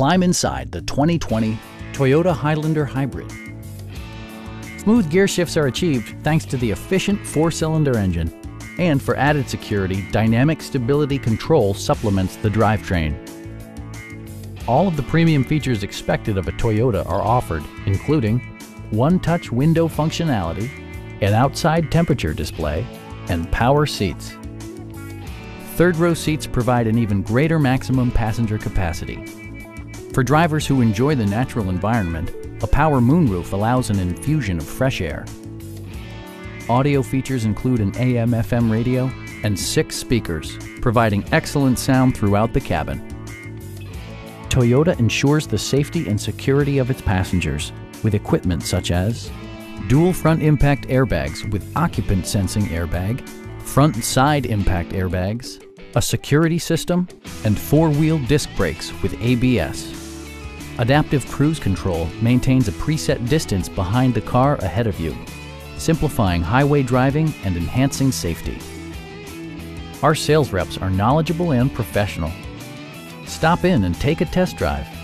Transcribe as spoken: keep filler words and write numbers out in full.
Climb inside the twenty twenty Toyota Highlander Hybrid. Smooth gear shifts are achieved thanks to the efficient four-cylinder engine. And for added security, dynamic stability control supplements the drivetrain. All of the premium features expected of a Toyota are offered, including one-touch window functionality, an outside temperature display, and power seats. Third-row seats provide an even greater maximum passenger capacity. For drivers who enjoy the natural environment, a power moonroof allows an infusion of fresh air. Audio features include an A M F M radio and six speakers, providing excellent sound throughout the cabin. Toyota ensures the safety and security of its passengers with equipment such as dual front impact airbags with occupant sensing airbag, front and side impact airbags, a security system, and four-wheel disc brakes with A B S. Adaptive Cruise Control maintains a preset distance behind the car ahead of you, simplifying highway driving and enhancing safety. Our sales reps are knowledgeable and professional. Stop in and take a test drive.